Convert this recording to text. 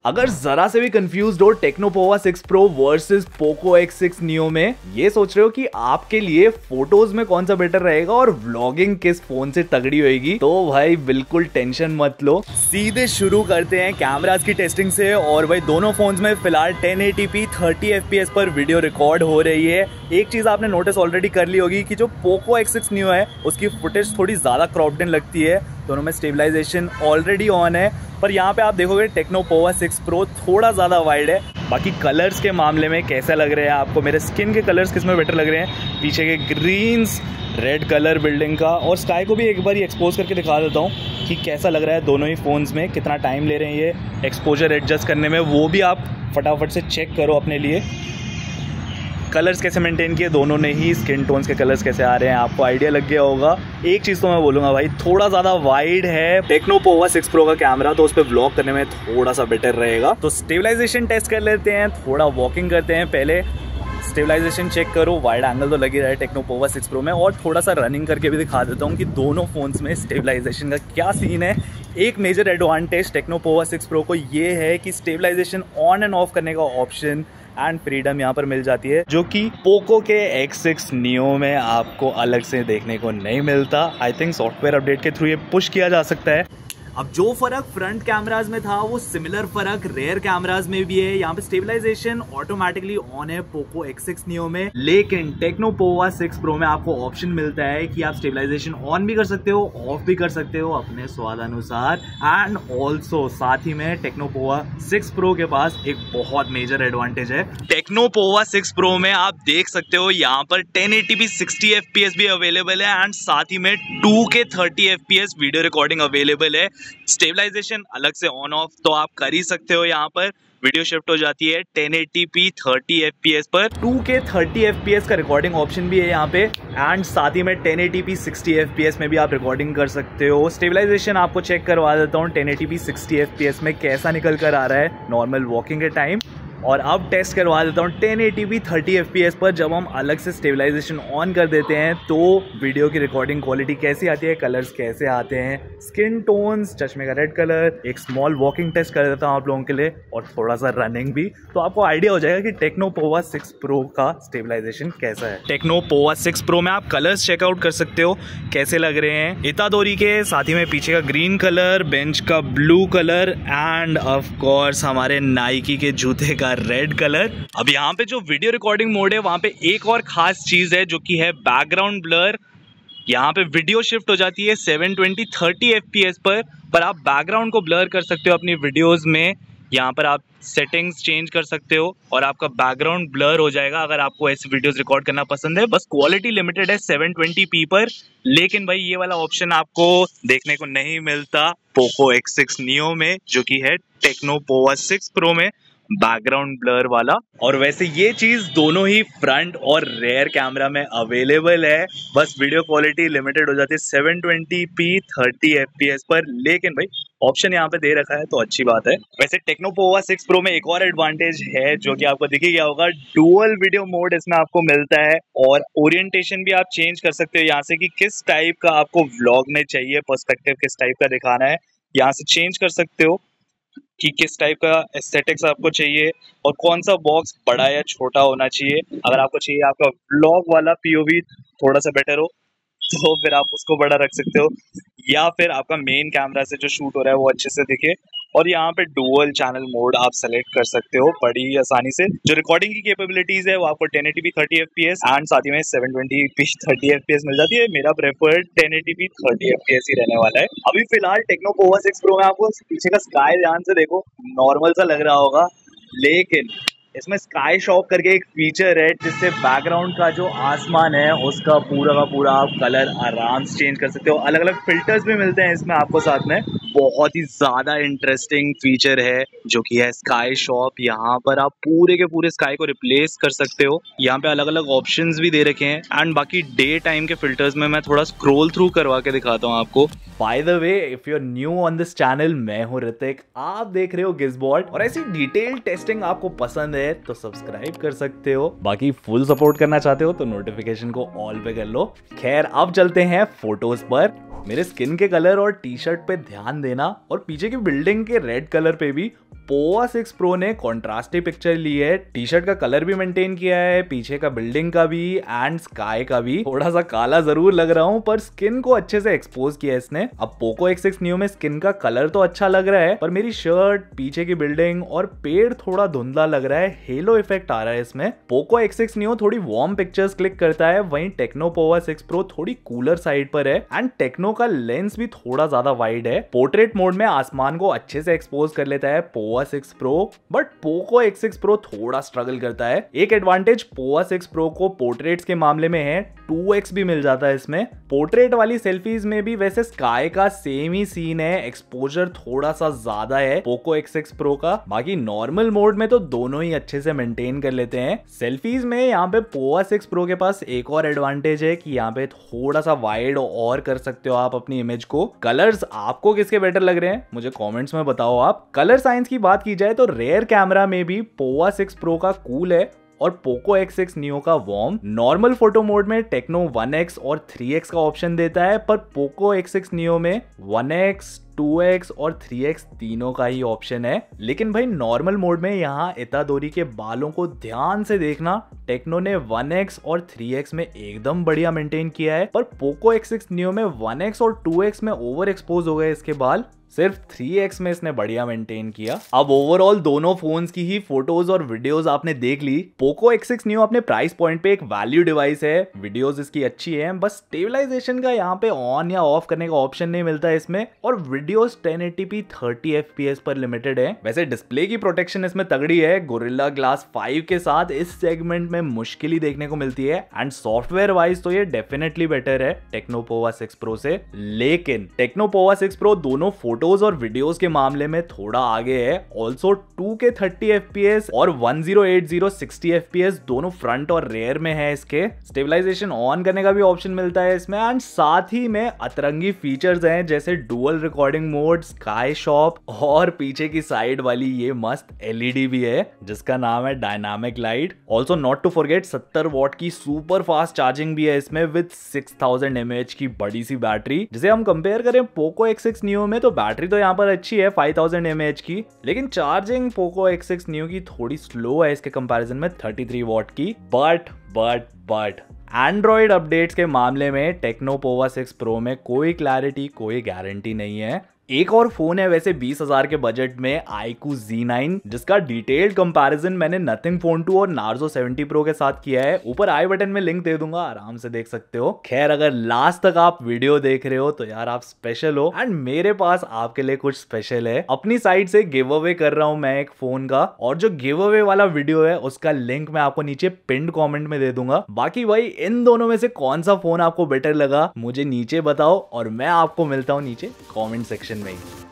अगर जरा से भी कंफ्यूज्ड हो Tecno Pova 6 Pro versus Poco X6 Neo में, ये सोच रहे हो कि आपके लिए फोटोज में कौन सा बेटर रहेगा और व्लॉगिंग किस फोन से तगड़ी होएगी, तो भाई बिल्कुल टेंशन मत लो, सीधे शुरू करते हैं कैमरास की टेस्टिंग से। और भाई दोनों फोन्स में फिलहाल 1080p 30 FPS पर वीडियो रिकॉर्ड हो रही है। एक चीज आपने नोटिस ऑलरेडी कर ली होगी कि जो पोको X6 Neo है उसकी फुटेज थोड़ी ज्यादा क्रॉप्ड इन लगती है, दोनों में स्टेबलाइजेशन ऑलरेडी ऑन है। पर यहाँ पे आप देखोगे टेक्नो पोवा 6 Pro थोड़ा ज़्यादा वाइड है। बाकी कलर्स के मामले में कैसा लग रहा है आपको, मेरे स्किन के कलर्स किस में बेटर लग रहे हैं, पीछे के ग्रीन्स, रेड कलर बिल्डिंग का, और स्काई को भी एक बार एक्सपोज करके दिखा देता हूँ कि कैसा लग रहा है दोनों ही फ़ोन्स में, कितना टाइम ले रहे हैं ये एक्सपोजर एडजस्ट करने में, वो भी आप फटाफट से चेक करो अपने लिए। कलर्स कैसे मेंटेन किए दोनों ने ही, स्किन टोन्स के कलर्स कैसे आ रहे हैं आपको आइडिया लग गया होगा। एक चीज़ तो मैं बोलूँगा भाई, थोड़ा ज़्यादा वाइड है टेक्नो पोवा 6 Pro का कैमरा, तो उस पर व्लॉग करने में थोड़ा सा बेटर रहेगा। तो स्टेबलाइजेशन टेस्ट कर लेते हैं, थोड़ा वॉकिंग करते हैं पहले। स्टेबलाइजेशन चेक करो, वाइड एंगल तो लगी रहा है टेक्नो पोवा 6 Pro में, और थोड़ा सा रनिंग करके भी दिखा देता हूँ कि दोनों फोन्स में स्टेबलाइजेशन का क्या सीन है। एक major advantage Tecno Pova 6 Pro को ये है कि स्टेबलाइजेशन ऑन एंड ऑफ करने का ऑप्शन एंड फ्रीडम यहाँ पर मिल जाती है, जो कि पोको के X6 Neo में आपको अलग से देखने को नहीं मिलता। आई थिंक सॉफ्टवेयर अपडेट के थ्रू ये पुश किया जा सकता है। अब जो फर्क फ्रंट कैमराज में था वो सिमिलर फर्क रेयर कैमराज में भी है। यहाँ पे स्टेबलाइजेशन ऑटोमेटिकली ऑन है पोको X6 Neo में, लेकिन टेक्नो पोवा 6 Pro में आपको ऑप्शन मिलता है कि आप स्टेबलाइजेशन ऑन भी कर सकते हो, ऑफ भी कर सकते हो अपने स्वाद अनुसार। एंड ऑल्सो साथ ही में टेक्नो पोवा 6 Pro के पास एक बहुत मेजर एडवांटेज है। टेक्नो पोवा 6 Pro में आप देख सकते हो यहाँ पर 1080p 60 FPS भी अवेलेबल है, एंड साथ ही में 2K 30 FPS video recording available है। स्टेबलाइजेशन अलग से ऑन ऑफ तो आप कर ही सकते हो, यहाँ पर वीडियो शिफ्ट हो जाती है 1080p 30 FPS पर, 2K 30 FPS का रिकॉर्डिंग ऑप्शन भी है यहाँ पे, एंड साथ ही में 1080p 60 FPS में भी आप रिकॉर्डिंग कर सकते हो। स्टेबलाइजेशन आपको चेक करवा देता हूँ 1080p 60 FPS में कैसा निकल कर आ रहा है नॉर्मल वॉकिंग के टाइम, और अब टेस्ट करवा देता हूँ 1080p 30 FPS पर। जब हम अलग से स्टेबलाइजेशन ऑन कर देते हैं तो वीडियो की रिकॉर्डिंग क्वालिटी कैसी आती है, कलर्स कैसे आते हैं, स्किन टोन्स, चश्मे का रेड कलर, एक स्मॉल वॉकिंग टेस्ट कर देता हूँ आप लोगों के लिए, और थोड़ा सा रनिंग भी, तो आपको आइडिया हो जाएगा कि टेक्नो पोवा 6 Pro का स्टेबलाइजेशन कैसा है। टेक्नो पोवा 6 Pro में आप कलर्स चेकआउट कर सकते हो कैसे लग रहे हैं, इतादोरी के, साथ ही में पीछे का ग्रीन कलर, बेंच का blue colour, and of course हमारे नाइकी के जूते का रेड कलर। अब यहाँ पे जो वीडियो रिकॉर्डिंग मोड है वहां पे एक और खास चीज है जो कि है बैकग्राउंड ब्लर। यहाँ पे वीडियो शिफ्ट हो जाती है 720 30 FPS पर आप बैकग्राउंड को ब्लर कर सकते हो अपनी वीडियोस में। यहाँ पर आप सेटिंग्स चेंज कर सकते हो और आपका बैकग्राउंड ब्लर हो जाएगा अगर आपको ऐसी वीडियोस रिकॉर्ड करना पसंद है। बस क्वालिटी लिमिटेड है 720p पर, लेकिन भाई ये वाला ऑप्शन आपको देखने को नहीं मिलता पोको X6 Neo में, जो कि है टेक्नो पोवा 6 Pro में बैकग्राउंड ब्लर वाला। और वैसे ये चीज दोनों ही फ्रंट और रेयर कैमरा में अवेलेबल है, बस वीडियो क्वालिटी लिमिटेड हो जाती है 720p 30 FPS पर, लेकिन भाई ऑप्शन यहाँ पे दे रखा है तो अच्छी बात है। वैसे टेक्नो पोवा 6 Pro में एक और एडवांटेज है जो कि आपको दिख ही गया होगा, डुअल वीडियो मोड इसमें आपको मिलता है, और ओरिएंटेशन भी आप चेंज कर सकते हो यहाँ से कि किस टाइप का आपको व्लॉग में चाहिए, पर्सपेक्टिव किस टाइप का दिखाना है, यहाँ से चेंज कर सकते हो कि किस टाइप का एस्थेटिक्स आपको चाहिए और कौन सा बॉक्स बड़ा या छोटा होना चाहिए। अगर आपको चाहिए आपका व्लॉग वाला POV थोड़ा सा बेटर हो तो फिर आप उसको बड़ा रख सकते हो, या फिर आपका मेन कैमरा से जो शूट हो रहा है वो अच्छे से दिखे। और यहाँ पे डुअल चैनल मोड आप सेलेक्ट कर सकते हो बड़ी आसानी से। जो रिकॉर्डिंग की कैपेबिलिटीज है वो आपको 1080p 30 FPS एंड साथ ही में 720p 30 FPS मिल जाती है। मेरा प्रेफर्ड 1080p 30 FPS ही रहने वाला है। अभी फिलहाल टेक्नो पोवा 6 Pro में आपको पीछे का स्काई ध्यान से देखो, नॉर्मल सा लग रहा होगा, लेकिन इसमें स्काई शॉप करके एक फीचर है जिससे बैकग्राउंड का जो आसमान है उसका पूरा आप कलर आराम से चेंज कर सकते हो। अलग अलग फिल्टर्स भी मिलते हैं इसमें आपको साथ में। बहुत ही ज़्यादा इंटरेस्टिंग फीचर है जो कि है स्काई शॉप। यहाँ पर आप पूरे के पूरे स्काई को रिप्लेस कर सकते हो। यहाँ पे अलग अलग ऑप्शंस भी दे रखे हैं, एंड बाकी डे टाइम के फिल्टर्स में मैं थोड़ा स्क्रॉल थ्रू करवा के दिखाता हूँ आपको। By the way, if you are new on this channel, मैं हूँ ऋतिक, आप देख रहे हो गिज़बॉट, और ऐसी डिटेल टेस्टिंग आपको पसंद है तो सब्सक्राइब कर सकते हो। बाकी फुल सपोर्ट करना चाहते हो तो नोटिफिकेशन को ऑल पे कर लो। खैर अब चलते हैं फोटोज पर। मेरे स्किन के कलर और टी शर्ट पे ध्यान देना, और पीछे की बिल्डिंग के रेड कलर पे भी पोवा 6 प्रो ने कॉन्ट्रास्टी पिक्चर ली है, टी शर्ट का कलर भी मेंटेन किया है, पीछे का बिल्डिंग का भी एंड स्काई का भी। थोड़ा सा काला जरूर लग रहा हूँ पर स्किन को अच्छे से एक्सपोज किया है इसने। अब पोको X6 Neo में स्किन का कलर तो अच्छा लग रहा है पर मेरी शर्ट, पीछे की बिल्डिंग और पेड़ थोड़ा धुंधला लग रहा है, हेलो इफेक्ट आ रहा है इसमें। पोको X6 Neo थोड़ी वार्म पिक्चर्स क्लिक करता है, वहीं टेक्नो पोवा 6 प्रो थोड़ी कूलर साइड पर है एंड टेक्नो का लेंस भी थोड़ा ज्यादा वाइड है। पोर्ट्रेट मोड में आसमान को अच्छे से एक्सपोज कर लेता है Pova 6 pro, but Poco X6 pro थोड़ा स्ट्रगल करता है। एक एडवांटेज पोवा 6 प्रो को पोर्ट्रेट्स के मामले में है, 2x भी मिल जाता है इसमें। पोर्ट्रेट वाली सेल्फीज में भी वैसे स्काई का सेम ही सीन है, एक्सपोजर थोड़ा सा ज्यादा है पोको X6 प्रो का। बाकी नॉर्मल मोड में तो दोनों ही अच्छे से मेंटेन कर लेते हैं। सेल्फीज में यहाँ पे पोवा 6 प्रो के पास एक और एडवांटेज है कि यहाँ पे थोड़ा सा वाइड और कर सकते हो आप अपनी इमेज को। कलर्स आपको किसके बेटर लग रहे हैं मुझे कमेंट्स में बताओ आप। कलर साइंस की बात की जाए तो रेयर कैमरा में भी पोवा 6 प्रो का कूल है और पोको X6 Neo का वार्म। नॉर्मल फोटो मोड में टेक्नो 1x और 3x का ऑप्शन देता है पर पोको X6 Neo में 1x, 2x और 3x तीनों का ही ऑप्शन है। लेकिन भाई नॉर्मल मोड में यहाँ इतादोरी के बालों को ध्यान से देखना, टेक्नो ने 1x और 3x में एकदम बढ़िया मेंटेन किया है पर पोको X6 Neo में 1x और 2x में ओवर एक्सपोज हो गए इसके बाल, सिर्फ 3x में इसने बढ़िया मेंटेन किया। अब ओवरऑल दोनों फोन्स की ही फोटोज और वीडियोस आपने देख ली। पोको X6 Neo अपने प्राइस पॉइंट पे एक वैल्यू डिवाइस है, वीडियोस इसकी अच्छी है, बस स्टेबलाइजेशन का यहाँ पे ऑन या ऑफ करने का ऑप्शन नहीं मिलता है इसमें, और वीडियोस 1080p 30 FPS पर लिमिटेड है। वैसे डिस्प्ले की प्रोटेक्शन इसमें तगड़ी है, गोरिल्ला ग्लास 5 के साथ इस सेगमेंट में मुश्किल ही देखने को मिलती है एंड सॉफ्टवेयर वाइज तो ये डेफिनेटली बेटर है टेक्नो पोवा 6 प्रो से। लेकिन टेक्नो पोवा 6 प्रो दोनों फोटोज और वीडियोस के मामले में थोड़ा आगे है। ऑल्सो 2K 30 FPS और 1080 60 FPS दोनों फ्रंट और रेयर में है इसके। स्टेबलाइजेशन ऑन करने का भी ऑप्शन मिलता है इसमें एंड साथ ही में अतरंगी फीचर्स हैं जैसे dual recording mode, sky shop और पीछे की साइड वाली ये मस्त LED भी है जिसका नाम है dynamic light. Also not to forget 70 watt की सुपर फास्ट चार्जिंग भी है इसमें विद 6000 mAh की बड़ी सी बैटरी। जिसे हम कंपेयर करें पोको X6 Neo में तो बैटरी तो यहाँ पर अच्छी है 5000 mAh की, लेकिन चार्जिंग पोको X6 Neo की थोड़ी स्लो है इसके कंपैरिजन में 33 वॉट की। बट एंड्रॉइड अपडेट्स के मामले में टेक्नो पोवा 6 प्रो में कोई क्लैरिटी, कोई गारंटी नहीं है। एक और फोन है वैसे 20,000 के बजट में, iQOO Z9, जिसका डिटेल्ड कंपैरिजन मैंने नथिंग फोन 2 और नार्जो 70 प्रो के साथ किया है। ऊपर आई बटन में लिंक दे दूंगा, आराम से देख सकते हो। खैर अगर लास्ट तक आप वीडियो देख रहे हो तो यार आप स्पेशल हो एंड मेरे पास आपके लिए कुछ स्पेशल है। अपनी साइड से गिव अवे कर रहा हूं मैं एक फोन का, और जो गिव अवे वाला वीडियो है उसका लिंक मैं आपको नीचे पिन्ड कॉमेंट में दे दूंगा। बाकी भाई इन दोनों में से कौन सा फोन आपको बेटर लगा मुझे नीचे बताओ और मैं आपको मिलता हूँ नीचे कॉमेंट सेक्शन में।